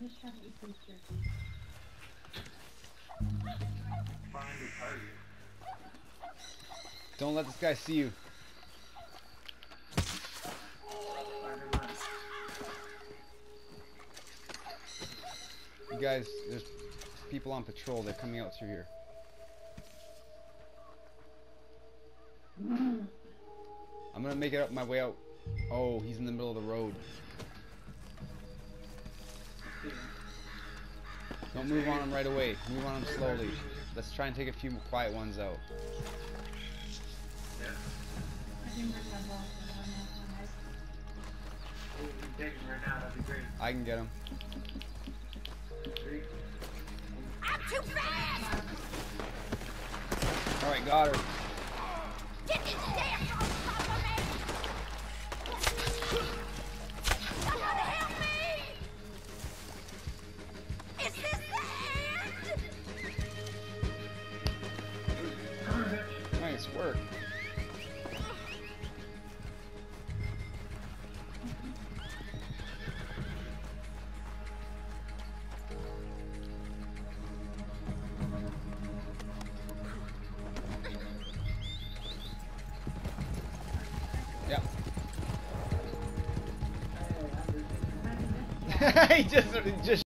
Don't let this guy see you. You guys, there's people on patrol. They're coming out through here. I'm gonna make it up my way out. Oh, he's in the middle of the road. Don't move on him right away. Move on him slowly. Let's try and take a few quiet ones out. I can get him. I'm too fast! Alright, got her. Get this damn off of me! Someone help me! Is this the end? Nice work. Yep. He just